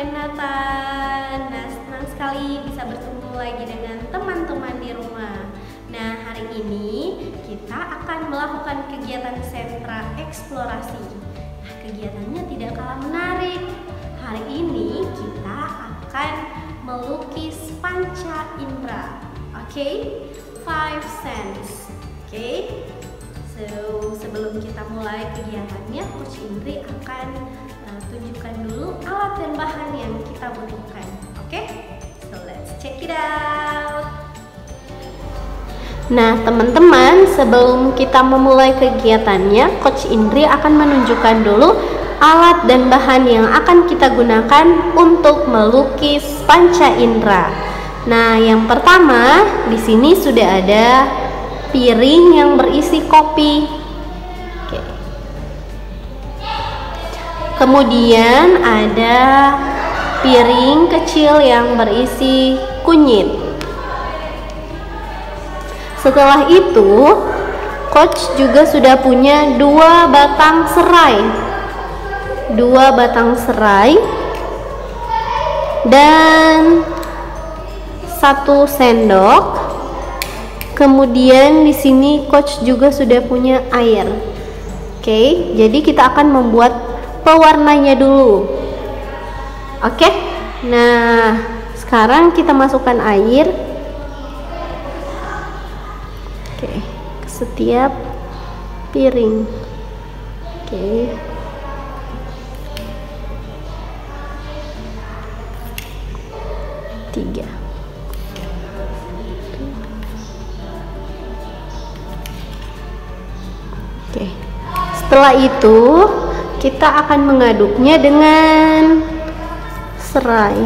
kemarin Nathan. Nah, senang sekali bisa bertemu lagi dengan teman-teman di rumah. Nah, hari ini kita akan melakukan kegiatan sentra eksplorasi. Nah, kegiatannya tidak kalah menarik. Hari ini kita akan melukis panca indera. Oke? 5 sense. Oke? So, sebelum kita mulai kegiatannya, Coach Indri akan tunjukkan dulu alat dan bahan yang kita butuhkan. Oke? So, let's check it out. Nah, teman-teman, sebelum kita memulai kegiatannya, Coach Indri akan menunjukkan dulu alat dan bahan yang akan kita gunakan untuk melukis panca indera. Nah, yang pertama, di sini sudah ada piring yang berisi kopi. Oke. Kemudian ada piring kecil yang berisi kunyit. Setelah itu, Coach juga sudah punya 2 batang serai. 2 batang serai dan 1 sendok. Kemudian di sini Coach juga sudah punya air. Oke, jadi kita akan membuat pewarnanya dulu. Oke. Nah, sekarang kita masukkan air. Oke, ke setiap piring. Oke. Tiga. Oke. Setelah itu kita akan mengaduknya dengan serai.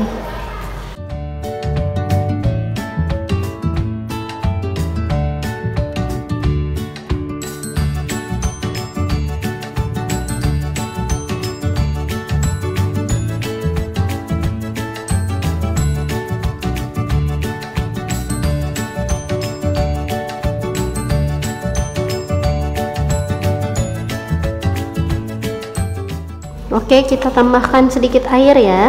Oke, kita tambahkan sedikit air ya.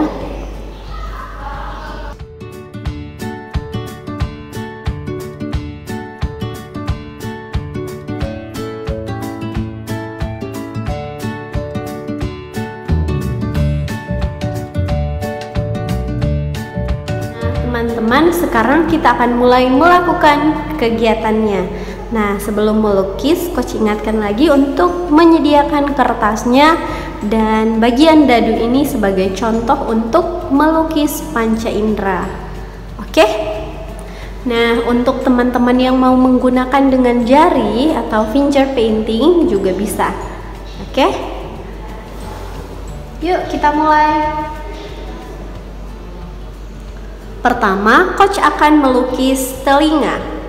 Nah, teman-teman, sekarang kita akan mulai melakukan kegiatannya. Nah, sebelum melukis, Coach ingatkan lagi untuk menyediakan kertasnya dan bagian dadu ini sebagai contoh untuk melukis panca indera. Oke? Nah, untuk teman-teman yang mau menggunakan dengan jari atau finger painting juga bisa. Oke? Yuk, kita mulai. Pertama, Coach akan melukis telinga.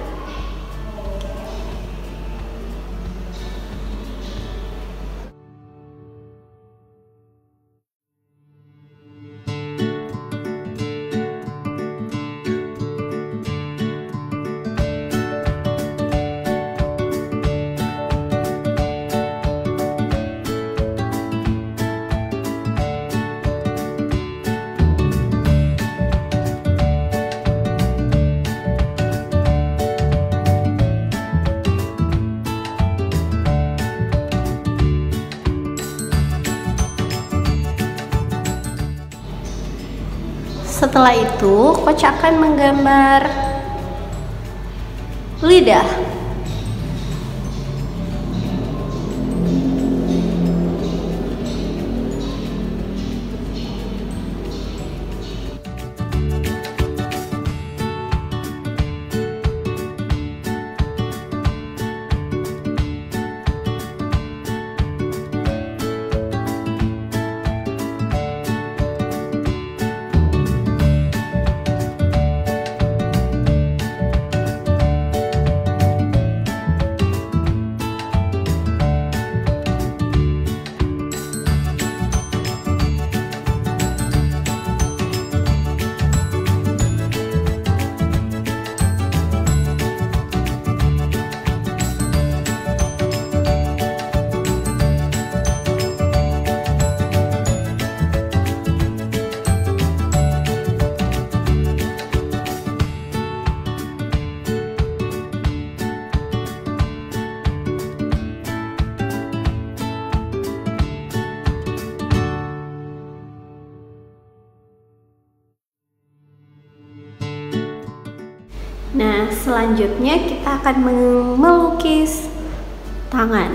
Setelah itu, Coach akan menggambar lidah. Nah, selanjutnya kita akan melukis tangan.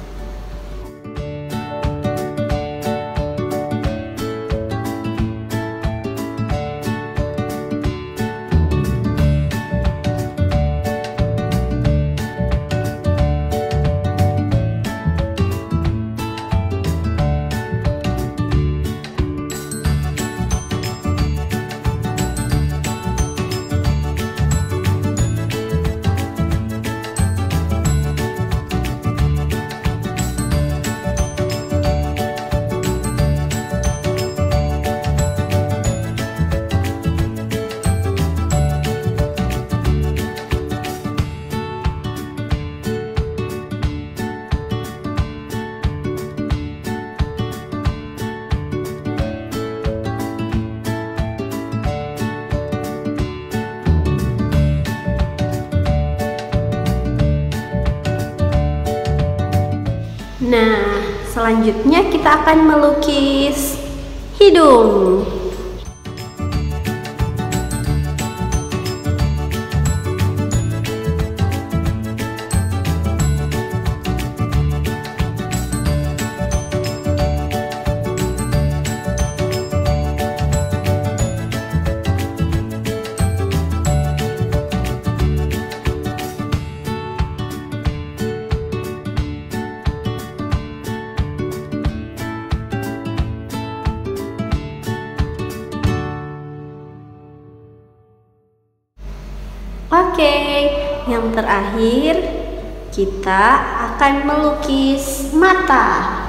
Nah, selanjutnya kita akan melukis hidung. Oke, yang terakhir kita akan melukis mata.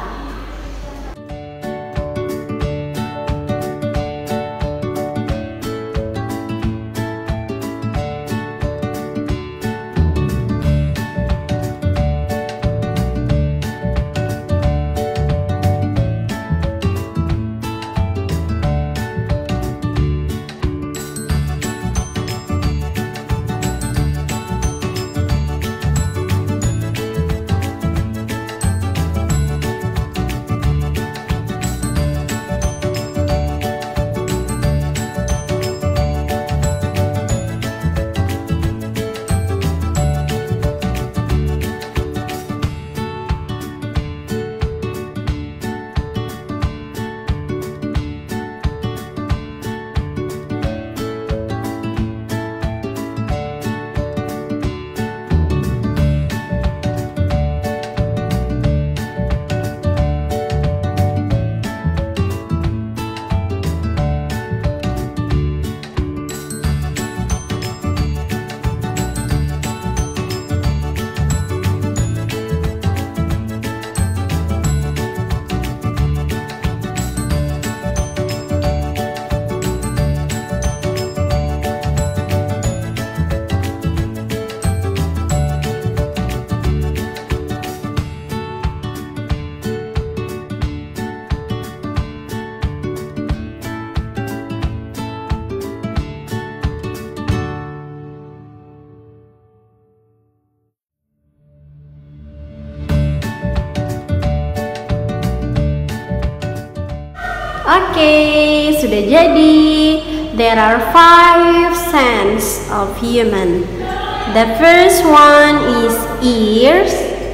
Oke, sudah jadi. There are 5 sense of human. The first one is ear,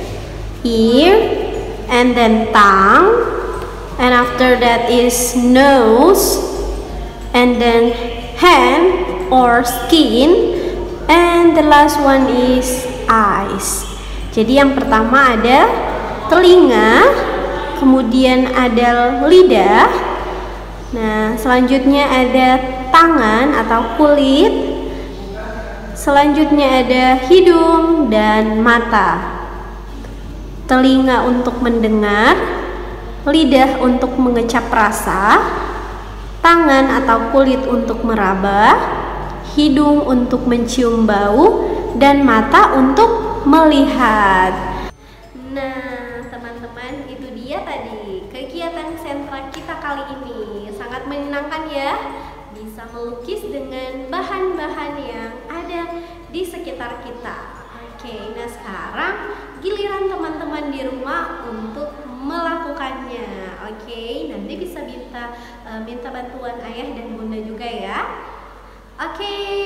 and then tongue, and after that is nose, and then hand or skin, and the last one is eyes. Jadi yang pertama ada telinga, kemudian ada lidah. Nah, selanjutnya ada tangan atau kulit. Selanjutnya ada hidung dan mata. Telinga untuk mendengar, lidah untuk mengecap rasa, tangan atau kulit untuk meraba, hidung untuk mencium bau, dan mata untuk melihat. Nah, teman-teman, itu dia tadi kegiatan sentra kita kali ini. Sangat menyenangkan ya, bisa melukis dengan bahan-bahan yang ada di sekitar kita. Oke, nah sekarang giliran teman-teman di rumah untuk melakukannya. Oke, nanti bisa minta bantuan ayah dan bunda juga ya. Oke,